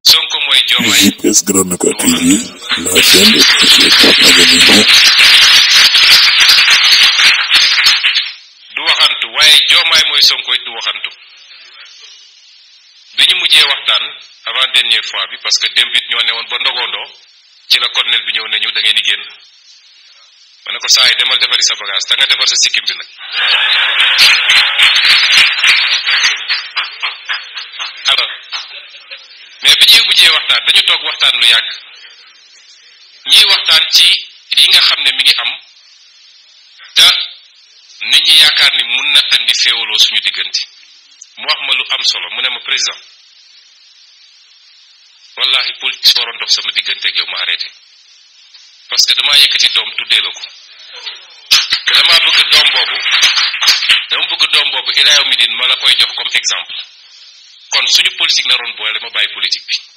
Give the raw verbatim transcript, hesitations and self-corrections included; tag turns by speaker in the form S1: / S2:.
S1: Sonko mooy Diomaye.
S2: J P S Grand Dakar T V, la chaîne des professionnels.
S1: du waxantu waaye Diomaye mooy Sonko it du waxantu bi ñu mujjee waxtaan avant dernière fois bi parce que démb it ñoo newoon ba ndogondoo ci la colonel bi ñëw ne ñu da ngeen di génn ma ne ko saa yi demal defari sa bagage te nga defar sa sikkim bi nag alors mais bi ñuy mujjee waxtaan dañu toog waxtaan lu yàgg ñiy waxtaan ci yi nga xam ne mi ngi am te nit ñi yaakaar ni mun na andi féewaloo suñu diggante mu wax ma lu am solo mu ne ma président wallahi politique waroon dox sama diggante ak yow ma arrêté parce que damaa yëkkati doom tuddee la ko te damaa bëgg doom boobu dama bëgg doom boobu ilaa yow mi din ma la koy jox comme exemple kon suñu politique naroon boole ma bàyyi politique bi